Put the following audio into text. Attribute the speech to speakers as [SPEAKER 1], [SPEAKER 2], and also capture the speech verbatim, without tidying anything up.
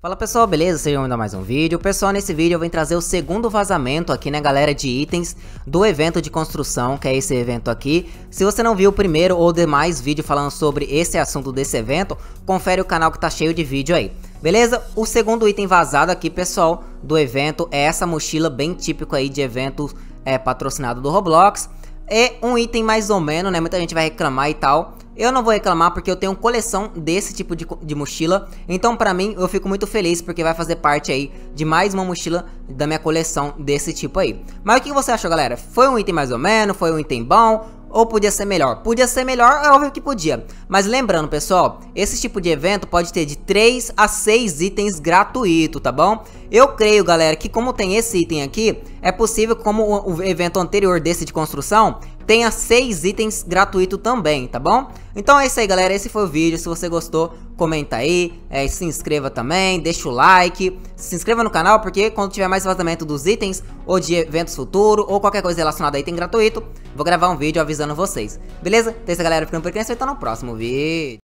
[SPEAKER 1] Fala pessoal, beleza? Sejam bem-vindos a mais um vídeo. Pessoal, nesse vídeo eu venho trazer o segundo vazamento aqui, né galera, de itens do evento de construção, que é esse evento aqui. Se você não viu o primeiro ou demais vídeo falando sobre esse assunto desse evento, confere o canal que tá cheio de vídeo aí, beleza? O segundo item vazado aqui, pessoal, do evento é essa mochila bem típico aí de evento é, patrocinado do Roblox. É um item mais ou menos, né? Muita gente vai reclamar e tal. Eu não vou reclamar porque eu tenho coleção desse tipo de, de mochila. Então pra mim eu fico muito feliz porque vai fazer parte aí de mais uma mochila da minha coleção desse tipo aí. Mas o que você achou, galera? Foi um item mais ou menos? Foi um item bom? Ou podia ser melhor? Podia ser melhor, é óbvio que podia. Mas lembrando, pessoal, esse tipo de evento pode ter de três a seis itens gratuitos, tá bom? Eu creio, galera, que como tem esse item aqui, é possível que como o evento anterior desse de construção tenha seis itens gratuitos também, tá bom? Então é isso aí, galera, esse foi o vídeo. Se você gostou, comenta aí, é, se inscreva também, deixa o like, se inscreva no canal, porque quando tiver mais vazamento dos itens, ou de eventos futuros, ou qualquer coisa relacionada a item gratuito, vou gravar um vídeo avisando vocês, beleza? Então é isso, galera, ficando por aqui, então no próximo vídeo.